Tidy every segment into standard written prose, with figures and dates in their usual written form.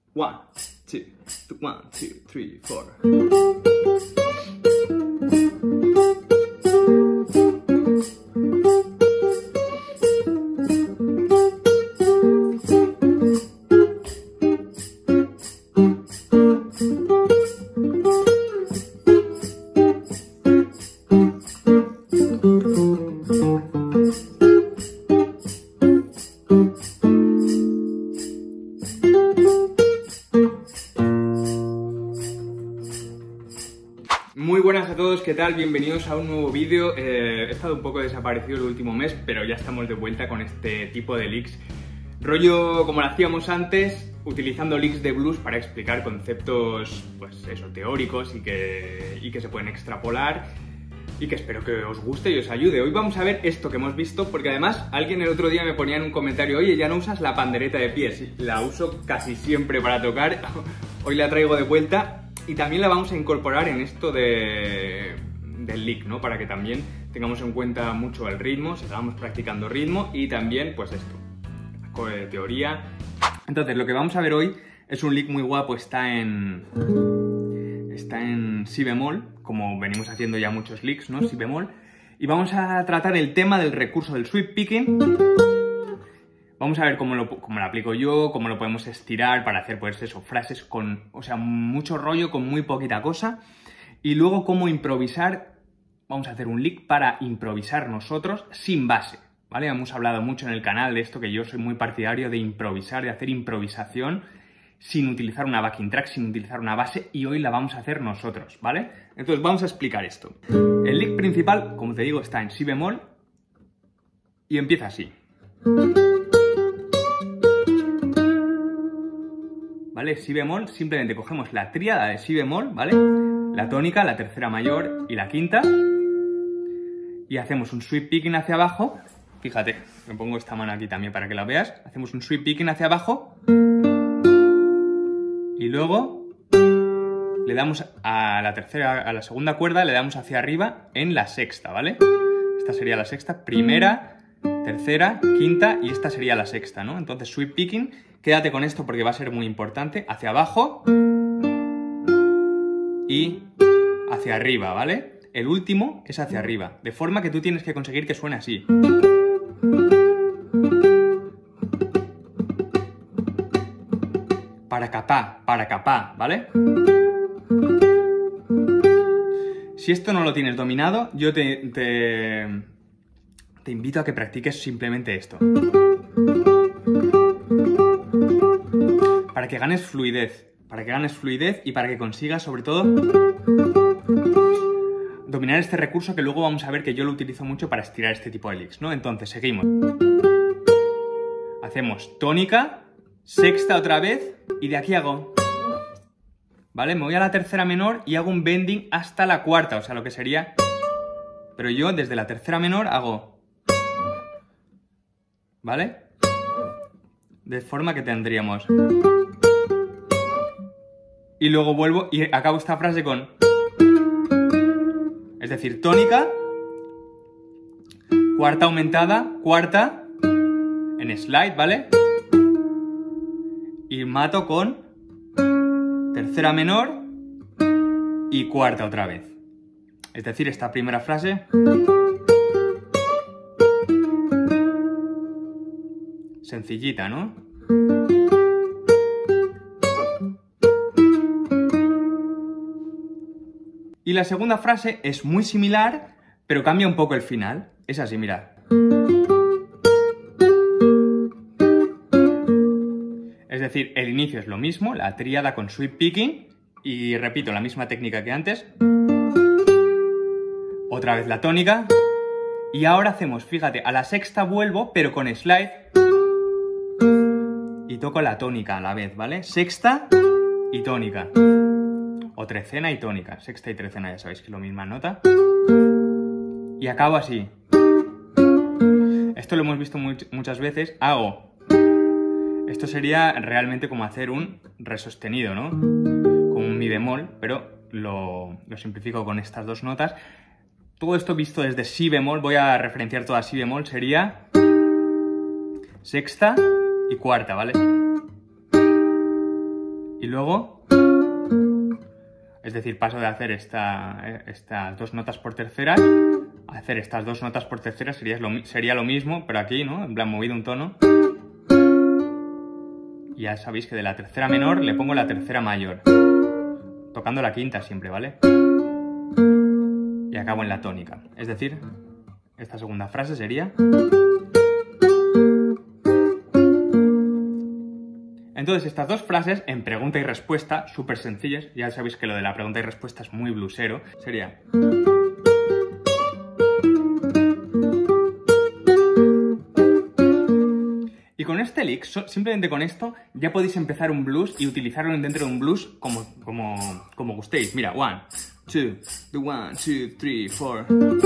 1, 2, 1, 2, 3, 4. Muy buenas a todos, ¿qué tal? Bienvenidos a un nuevo vídeo. He estado un poco desaparecido el último mes, pero ya estamos de vuelta con este tipo de leaks. Rollo como lo hacíamos antes, utilizando leaks de blues para explicar conceptos, pues eso, teóricos y que se pueden extrapolar y que espero que os guste y os ayude. Hoy vamos a ver esto que hemos visto, porque además alguien el otro día me ponía en un comentario: oye, ya no usas la pandereta de pies. La uso casi siempre para tocar, hoy la traigo de vuelta. Y también la vamos a incorporar en esto del lick, ¿no? Para que también tengamos en cuenta mucho el ritmo, sigamos practicando ritmo y también, pues esto, teoría. Entonces, lo que vamos a ver hoy es un lick muy guapo, está en si bemol, como venimos haciendo ya muchos licks, ¿no? Si bemol. Y vamos a tratar el tema del recurso del sweep picking. Vamos a ver cómo lo aplico yo, cómo lo podemos estirar para hacer, pues eso, frases con, o sea, mucho rollo con muy poquita cosa. Y luego cómo improvisar. Vamos a hacer un lick para improvisar nosotros sin base, ¿vale? Hemos hablado mucho en el canal de esto, que yo soy muy partidario de improvisar, de hacer improvisación sin utilizar una backing track, sin utilizar una base, y hoy la vamos a hacer nosotros, ¿vale? Entonces vamos a explicar esto. El lick principal, como te digo, está en si bemol y empieza así. ¿Vale? Si bemol, simplemente cogemos la tríada de si bemol, ¿vale? La tónica, la tercera mayor y la quinta. Y hacemos un sweep picking hacia abajo. Fíjate, me pongo esta mano aquí también para que la veas. Hacemos un sweep picking hacia abajo. Y luego le damos a la segunda cuerda, le damos hacia arriba en la sexta, ¿vale? Esta sería la sexta, primera, tercera, quinta, y esta sería la sexta, ¿no? Entonces, sweep picking, quédate con esto porque va a ser muy importante. Hacia abajo y hacia arriba, ¿vale? El último es hacia arriba, de forma que tú tienes que conseguir que suene así. Para capá, ¿vale? Si esto no lo tienes dominado, yo te invito a que practiques simplemente esto. Para que ganes fluidez. Y para que consigas, sobre todo, dominar este recurso, que luego vamos a ver que yo lo utilizo mucho para estirar este tipo de licks, ¿no? Entonces, seguimos. Hacemos tónica, sexta otra vez, y de aquí hago... ¿Vale? Me voy a la tercera menor y hago un bending hasta la cuarta, o sea, lo que sería... Pero yo desde la tercera menor hago... ¿Vale? De forma que tendríamos... Y luego vuelvo y acabo esta frase con... Es decir, tónica, cuarta aumentada, cuarta, en slide, ¿vale? Y mato con tercera menor y cuarta otra vez. Es decir, esta primera frase... Sencillita, ¿no? Y la segunda frase es muy similar, pero cambia un poco el final. Es así, mirad. Es decir, el inicio es lo mismo, la tríada con sweep picking, y repito, la misma técnica que antes. Otra vez la tónica. Y ahora hacemos, fíjate, a la sexta vuelvo, pero con slide. Y toco la tónica a la vez, ¿vale? Sexta y tónica. O trecena y tónica. Sexta y trecena, ya sabéis que es la misma nota. Y acabo así. Esto lo hemos visto muchas veces. Hago. Esto sería realmente como hacer un re sostenido, ¿no? Como un mi bemol, pero lo simplifico con estas dos notas. Todo esto visto desde si bemol, voy a referenciar toda si bemol, sería sexta y cuarta, ¿vale? y luego... Es decir, paso de hacer estas dos notas por terceras a hacer estas dos notas por terceras, sería lo mismo, pero aquí, ¿no? En plan, movido un tono. Y ya sabéis que de la tercera menor le pongo la tercera mayor, tocando la quinta siempre, ¿vale? Y acabo en la tónica. Es decir, esta segunda frase sería... Entonces, estas dos frases, en pregunta y respuesta, súper sencillas, ya sabéis que lo de la pregunta y respuesta es muy bluesero, sería... Y con este lick, simplemente con esto, ya podéis empezar un blues y utilizarlo dentro de un blues como gustéis. Mira, 1, 2, 1, 2, 3, 4...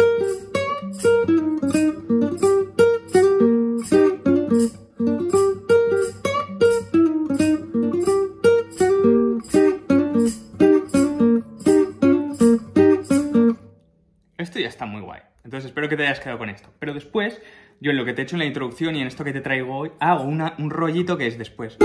Esto ya está muy guay. Entonces espero que te hayas quedado con esto. Pero después, yo en lo que te he hecho en la introducción y en esto que te traigo hoy, hago un rollito que es después.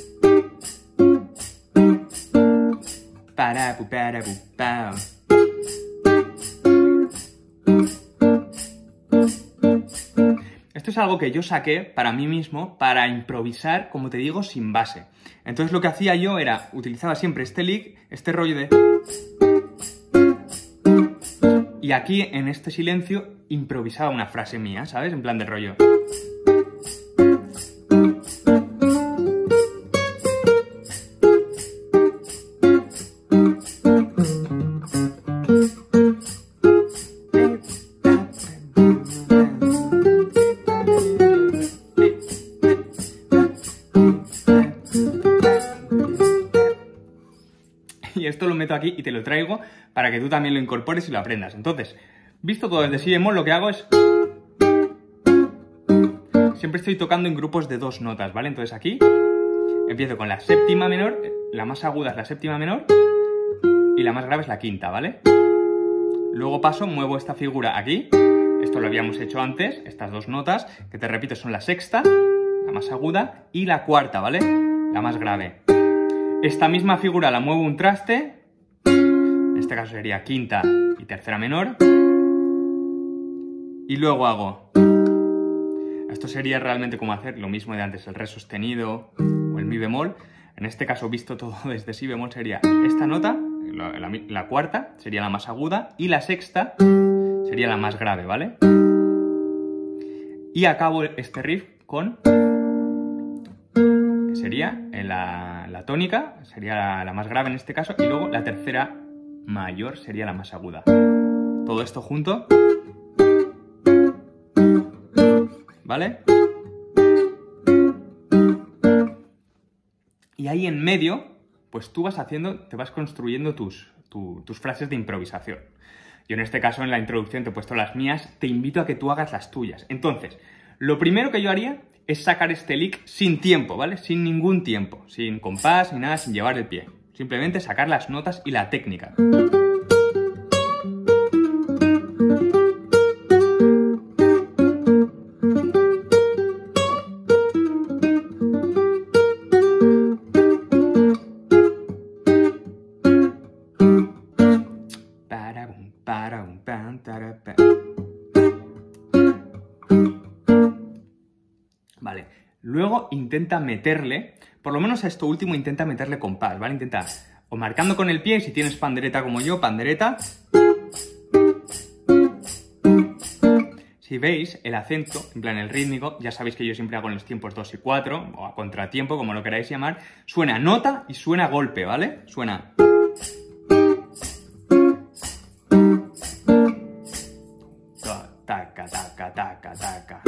Esto es algo que yo saqué para mí mismo para improvisar, como te digo, sin base. Entonces lo que hacía yo era, utilizaba siempre este lick, este rollo de... Y aquí, en este silencio, improvisaba una frase mía, ¿sabes? En plan del rollo. Y esto lo meto aquí y te lo traigo para que tú también lo incorpores y lo aprendas. Entonces, visto todo desde si bemol, lo que hago es... Siempre estoy tocando en grupos de 2 notas, ¿vale? Entonces aquí empiezo con la séptima menor, la más aguda es la séptima menor y la más grave es la quinta, ¿vale? Luego paso, muevo esta figura aquí. Esto lo habíamos hecho antes, estas 2 notas, que te repito son la sexta, la más aguda, y la cuarta, ¿vale? La más grave. Esta misma figura la muevo un traste, en este caso sería quinta y tercera menor, y luego hago... Esto sería realmente como hacer lo mismo de antes, el re sostenido o el mi bemol. En este caso, visto todo desde si bemol, sería esta nota, la cuarta, sería la más aguda, y la sexta sería la más grave, ¿vale? Y acabo este riff con... sería la tónica, sería la más grave en este caso, y luego la tercera mayor sería la más aguda. Todo esto junto, ¿vale? Y ahí en medio, pues tú te vas construyendo tus frases de improvisación. Yo en este caso en la introducción te he puesto las mías, te invito a que tú hagas las tuyas. Entonces, lo primero que yo haría es sacar este lick sin tiempo, ¿vale? Sin ningún tiempo, sin compás ni nada, sin llevar el pie. Simplemente sacar las notas y la técnica. Vale, luego intenta meterle, por lo menos a esto último intenta meterle compás, ¿vale? Intenta, o marcando con el pie, si tienes pandereta como yo, pandereta. Si veis, el acento, en plan el rítmico, ya sabéis que yo siempre hago en los tiempos 2 y 4, o a contratiempo, como lo queráis llamar, suena nota y suena golpe, ¿vale? Suena... Taca, taca, taca, taca.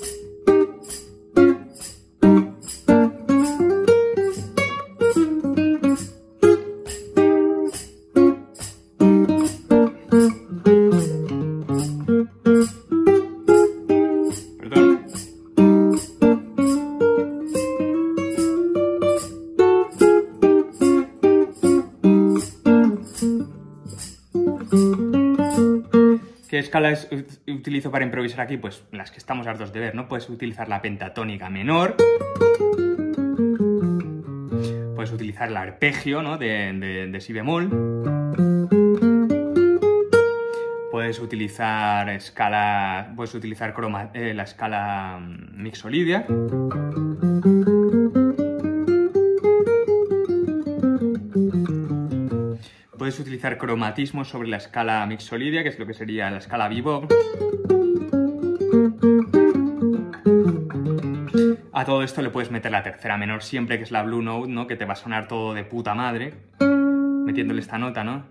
¿Qué escalas utilizo para improvisar aquí? Pues las que estamos hartos de ver, ¿no? Puedes utilizar la pentatónica menor. Puedes utilizar el arpegio, ¿no? de si bemol. Puedes utilizar la escala mixolidia. Puedes utilizar cromatismo sobre la escala mixolidia, que es lo que sería la escala bebop. A todo esto le puedes meter la tercera menor siempre, que es la Blue Note, ¿no? Que te va a sonar todo de puta madre, metiéndole esta nota, ¿no?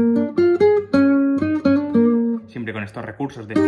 Siempre con estos recursos de...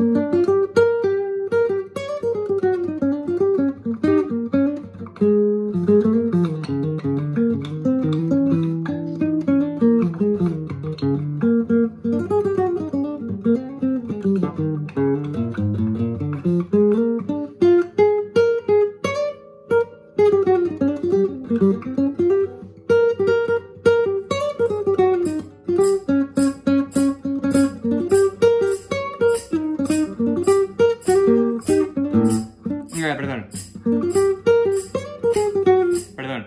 Perdón.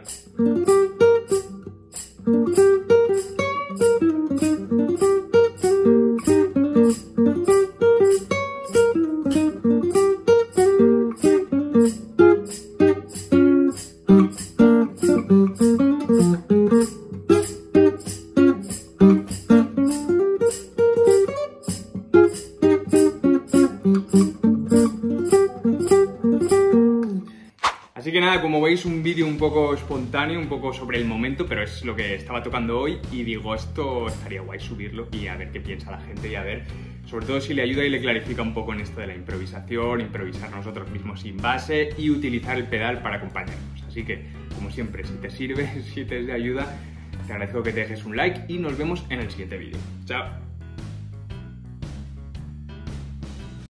Así que nada, como veis, un vídeo un poco espontáneo, un poco sobre el momento, pero es lo que estaba tocando hoy y digo, esto estaría guay subirlo y a ver qué piensa la gente y a ver, sobre todo si le ayuda y le clarifica un poco en esto de la improvisación, improvisar nosotros mismos sin base y utilizar el pedal para acompañarnos. Así que, como siempre, si te sirve, si te es de ayuda, te agradezco que te dejes un like y nos vemos en el siguiente vídeo. ¡Chao!